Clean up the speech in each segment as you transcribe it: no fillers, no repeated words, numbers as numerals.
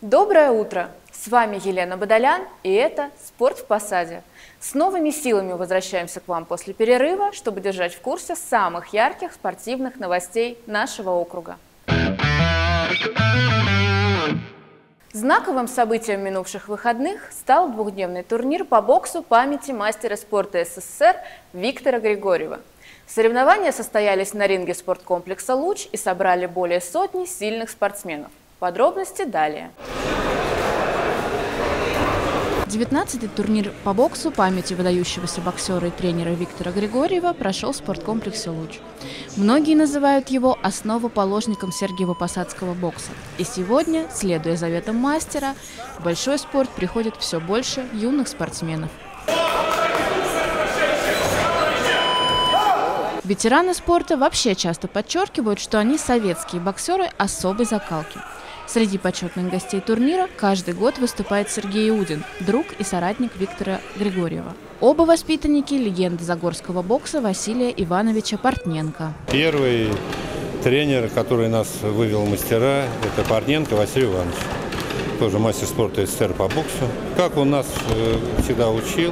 Доброе утро! С вами Елена Бадолян, и это «Спорт в посаде». С новыми силами возвращаемся к вам после перерыва, чтобы держать в курсе самых ярких спортивных новостей нашего округа. Знаковым событием минувших выходных стал двухдневный турнир по боксу памяти мастера спорта СССР Виктора Григорьева. Соревнования состоялись на ринге спорткомплекса «Луч» и собрали более сотни сильных спортсменов. Подробности далее. 19-й турнир по боксу памяти выдающегося боксера и тренера Виктора Григорьева прошел в спорткомплексе «Луч». Многие называют его основоположником Сергиево-Посадского бокса. И сегодня, следуя заветам мастера, в большой спорт приходит все больше юных спортсменов. Ветераны спорта вообще часто подчеркивают, что они советские боксеры особой закалки. Среди почетных гостей турнира каждый год выступает Сергей Иудин, друг и соратник Виктора Григорьева. Оба воспитанники легенды загорского бокса Василия Ивановича Портненко. Первый тренер, который нас вывел в мастера, это Портненко Василий Иванович, тоже мастер спорта СССР по боксу. Как он нас всегда учил,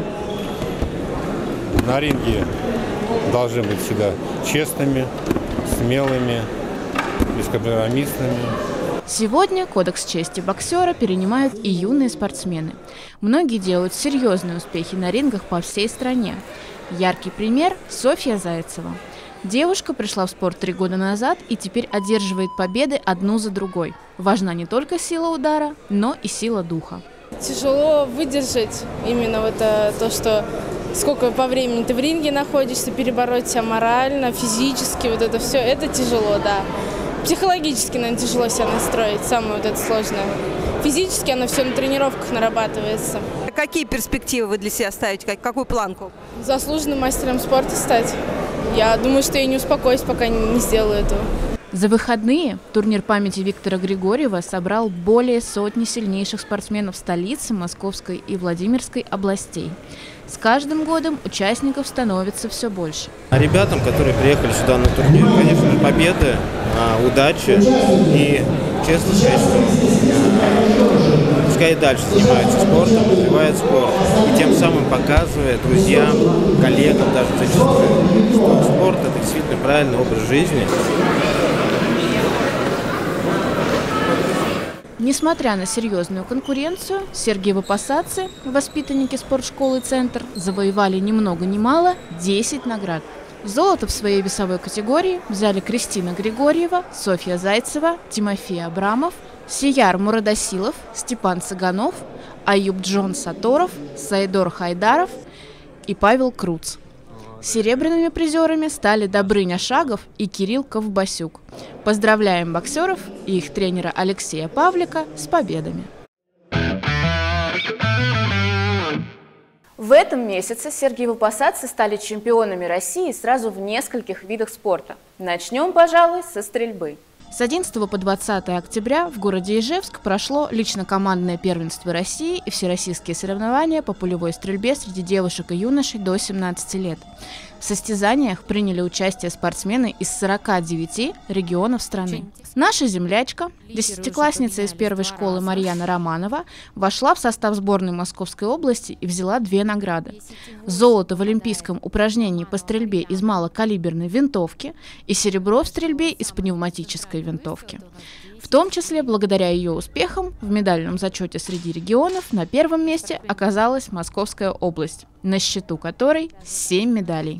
на ринге должны быть всегда честными, смелыми, бескомпромиссными. Сегодня кодекс чести боксера перенимают и юные спортсмены. Многие делают серьезные успехи на рингах по всей стране. Яркий пример – Софья Зайцева. Девушка пришла в спорт 3 года назад и теперь одерживает победы одну за другой. Важна не только сила удара, но и сила духа. Тяжело выдержать именно вот то, что сколько по времени ты в ринге находишься, перебороть себя морально, физически, вот это все, это тяжело, да. Психологически, наверное, тяжело себя настроить, самое вот это сложное. Физически оно все на тренировках нарабатывается. Какие перспективы вы для себя ставите, какую планку? Заслуженным мастером спорта стать. Я думаю, что я не успокоюсь, пока не сделаю этого. За выходные турнир памяти Виктора Григорьева собрал более сотни сильнейших спортсменов столицы, Московской и Владимирской областей. С каждым годом участников становится все больше. Ребятам, которые приехали сюда на турнир, конечно же, победы, удачи и, честно сказать, что пускай и дальше занимаются спортом, развивают спорт и тем самым показывая друзьям, коллегам даже зачастую, что спорт – это действительно правильный образ жизни. Несмотря на серьезную конкуренцию, сергиево-посадцы, воспитанники спортшколы «Центр», завоевали ни много ни мало 10 наград. Золото в своей весовой категории взяли Кристина Григорьева, Софья Зайцева, Тимофей Абрамов, Сияр Мурадасилов, Степан Цыганов, Аюб Джон Саторов, Сайдор Хайдаров и Павел Круц. Серебряными призерами стали Добрыня Шагов и Кирилл Ковбасюк. Поздравляем боксеров и их тренера Алексея Павлика с победами. В этом месяце сергиево-посадцы стали чемпионами России сразу в нескольких видах спорта. Начнем, пожалуй, со стрельбы. С 11 по 20 октября в городе Ижевск прошло лично-командное первенство России и всероссийские соревнования по пулевой стрельбе среди девушек и юношей до 17 лет. В состязаниях приняли участие спортсмены из 49 регионов страны. Наша землячка, десятиклассница из первой школы Марьяна Романова, вошла в состав сборной Московской области и взяла 2 награды. Золото в олимпийском упражнении по стрельбе из малокалиберной винтовки и серебро в стрельбе из пневматической винтовки. В том числе, благодаря ее успехам, в медальном зачете среди регионов на первом месте оказалась Московская область, на счету которой 7 медалей.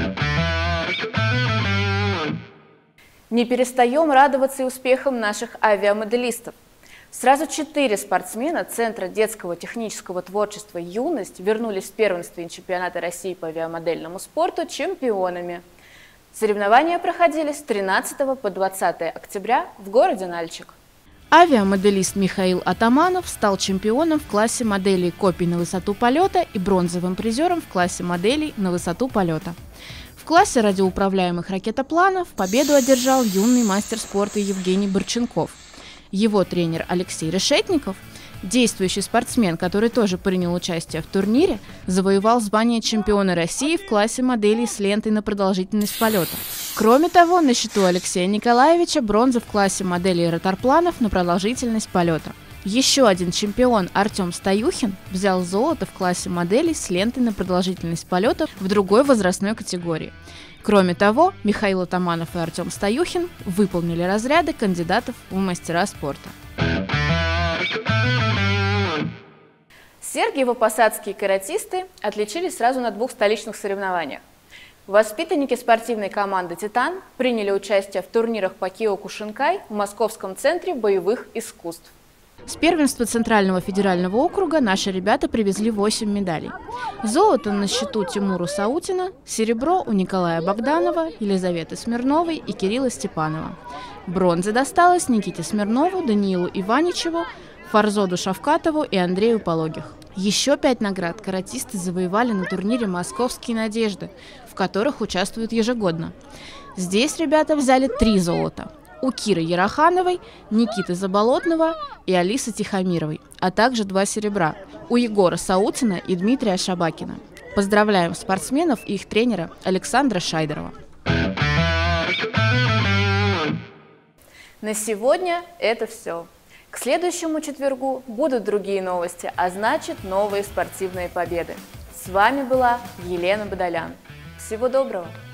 Не перестаем радоваться и успехам наших авиамоделистов. Сразу 4 спортсмена Центра детского технического творчества «Юность» вернулись в первенстве чемпионата России по авиамодельному спорту чемпионами. Соревнования проходили с 13 по 20 октября в городе Нальчик. Авиамоделист Михаил Атаманов стал чемпионом в классе моделей копий на высоту полета и бронзовым призером в классе моделей на высоту полета. В классе радиоуправляемых ракетопланов победу одержал юный мастер спорта Евгений Борченков. Его тренер Алексей Решетников, действующий спортсмен, который тоже принял участие в турнире, завоевал звание чемпиона России в классе моделей с лентой на продолжительность полета. Кроме того, на счету Алексея Николаевича бронза в классе моделей роторпланов на продолжительность полета. Еще один чемпион Артем Стаюхин взял золото в классе моделей с лентой на продолжительность полета в другой возрастной категории. Кроме того, Михаил Атаманов и Артем Стаюхин выполнили разряды кандидатов в мастера спорта. Сергиево-посадские каратисты отличились сразу на 2 столичных соревнованиях. Воспитанники спортивной команды «Титан» приняли участие в турнирах по Киокушинкай в Московском центре боевых искусств. С первенства Центрального федерального округа наши ребята привезли 8 медалей. Золото на счету Тимура Саутина, серебро у Николая Богданова, Елизаветы Смирновой и Кирилла Степанова. Бронза досталась Никите Смирнову, Даниилу Иваничеву, Фарзоду Шавкатову и Андрею Пологих. Еще 5 наград каратисты завоевали на турнире «Московские надежды», в которых участвуют ежегодно. Здесь ребята взяли 3 золота. У Киры Ярохановой, Никиты Заболотного и Алисы Тихомировой, а также 2 серебра у Егора Саутина и Дмитрия Шабакина. Поздравляем спортсменов и их тренера Александра Шайдерова. На сегодня это все. К следующему четвергу будут другие новости, а значит новые спортивные победы. С вами была Елена Бадолян. Всего доброго!